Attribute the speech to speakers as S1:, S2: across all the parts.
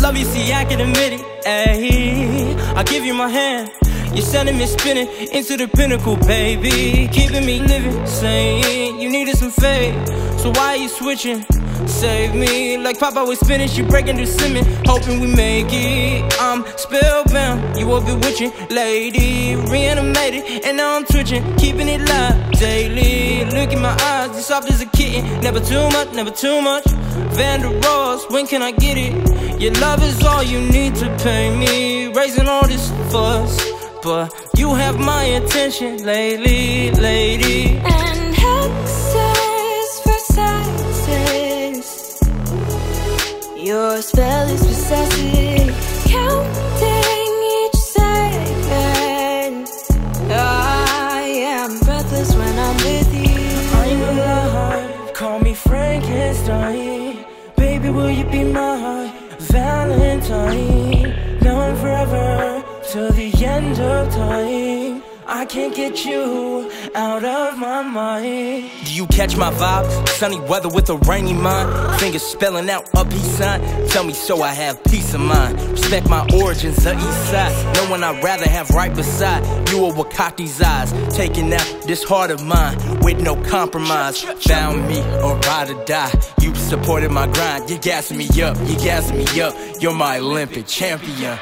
S1: love you, see I can admit it. Ayy, I'll give you my hand. You're sending me spinning into the pinnacle, baby. Keeping me living, saying you needed some faith. So why are you switching? Save me like Popeye with spinach. You breaking the cement, hoping we make it. I'm spellbound, you are bewitching, lady. Reanimated, and now I'm twitching, keeping it live daily. Look in my eyes, you soft as a kitten. Never too much, never too much. Vander Ross, when can I get it? Your love is all you need to pay me. Raising all this fuss, but you have my attention lately, lady.
S2: And hexes for sizes, your spell is possessive. Counting each second, I am breathless when I'm with you.
S1: I'm alive, call me Frankenstein. Baby, will you be my Valentine? Now and forever, till the end of time. I can't get you out of my mind. Do you catch my vibe? Sunny weather with a rainy mind. Fingers spelling out a peace sign. Tell me so I have peace of mind. Respect my origins, the east side. No one I'd rather have right beside. You are what caught these eyes. Taking out this heart of mine with no compromise. Found me or ride or die. You supported my grind. You're gassing me up, you're gassing me up. You're my Olympic champion.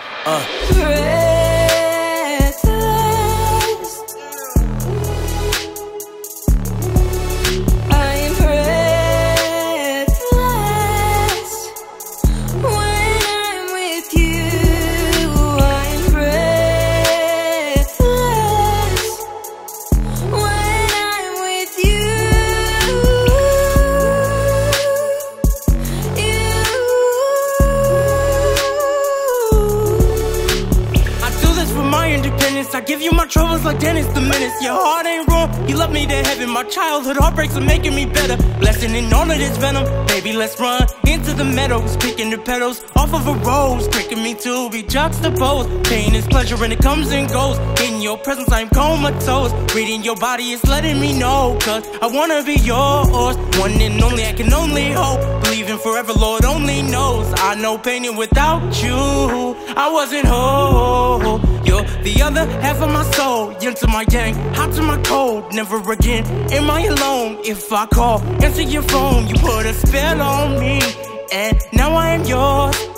S1: I give you my troubles like Dennis the Menace. Your heart ain't wrong, you love me to heaven. My childhood heartbreaks are making me better. Blessing in all of this venom. Baby, let's run into the meadows. Picking the petals off of a rose. Tricking me to be juxtaposed. Pain is pleasure and it comes and goes. In your presence I'm comatose. Reading your body is letting me know. Cause I wanna be yours. One and only, I can only hope. Believing forever, Lord only knows. I know pain without you I wasn't whole. You're the other half of my soul. Yin to my yang, hot to my cold. Never again am I alone. If I call, answer your phone. You put a spell on me, and now I am yours.